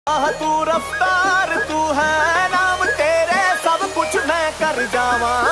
तू रफ्तार तू है नाम तेरे सब कुछ मैं कर जावा।